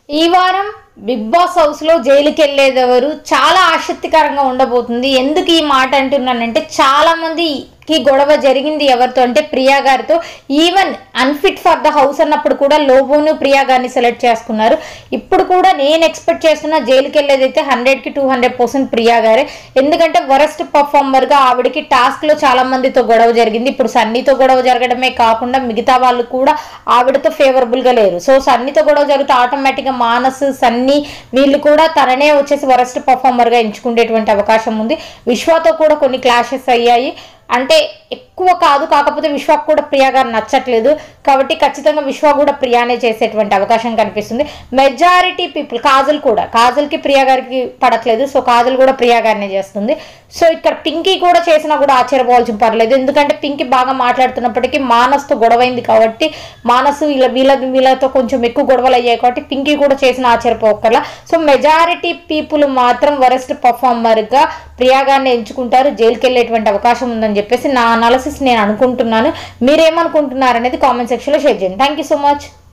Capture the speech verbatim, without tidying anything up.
ఈ వారం big boss house లో జైలుకి వెళ్ళేదెవరు చాలా ఆసక్తికరంగా ఉండబోతుంది. ఎందుకు ఈ మాట అంటున్నానంటే చాలా మందికి గొడవ జరిగింది ఎవరితో అంటే ప్రియా గారితో. Even unfit for the house అన్నప్పుడు కూడా లోబోను ప్రియా గారిని సెలెక్ట్ చేసుకున్నారు. ఇప్పుడు కూడా నేను ఎక్స్పెక్ట్ చేస్తున్న జైలుకి వెళ్ళేదైతే హండ్రెడ్ కి టూ హండ్రెడ్ పర్సెంట్ ప్రియా గారే. ఎందుకంటే వరస్ట్ పర్ఫార్మర్ గా ఆవిడకి టాస్క్ లో చాలా మందితో గొడవ జరిగింది. ఇప్పుడు సన్నీతో గొడవ జరగడమే కాకుండా మిగతా వాళ్ళు కూడా ఆవిడతో ఫేవరబుల్ గా లేరు. సో సన్నీతో గొడవ జరిగితే ఆటోమేటిక్ గా మానస్ సన్నీ వీళ్ళు కూడా తననే వచ్చేసి వరస్ట్ పర్ఫార్మర్ గా ఎంచుకునేటువంటి అవకాశం ఉంది. విశ్వతో కూడా కొన్ని క్లాషెస్ అయ్యాయి. అంటే ఎక్కువ కాదు, కాకపోతే విశ్వాకు కూడా ప్రియా గారు నచ్చట్లేదు కాబట్టి ఖచ్చితంగా విశ్వ కూడా ప్రియానే చేసేటువంటి అవకాశం కనిపిస్తుంది. మెజారిటీ పీపుల్ కాజల్ కూడా కాజల్కి ప్రియా గారికి పడట్లేదు, సో కాజల్ కూడా ప్రియా గారినే చేస్తుంది. సో ఇక్కడ పింకీ కూడా చేసినా కూడా ఆశ్చర్యపోవాల్సిన పర్లేదు. ఎందుకంటే పింకీ బాగా మాట్లాడుతున్నప్పటికీ మానస్తో గొడవైంది కాబట్టి మానస్ వీళ్ళ వీళ్ళ వీళ్ళతో కొంచెం ఎక్కువ గొడవలు అయ్యాయి కాబట్టి పింకీ కూడా చేసిన ఆశ్చర్యపోకర్లా. సో మెజారిటీ పీపుల్ మాత్రం వరస్ట్ పర్ఫార్మర్గా ప్రియా గారిని ఎంచుకుంటారు, జైలుకి వెళ్ళేటువంటి అవకాశం ఉందని చెప్పేసి నా అనాలిసిస్ నేను అనుకుంటున్నాను. మీరేమనుకుంటున్నారు అనేది కామెంట్ సెక్షన్లో షేర్ చేయండి. Thank you so much.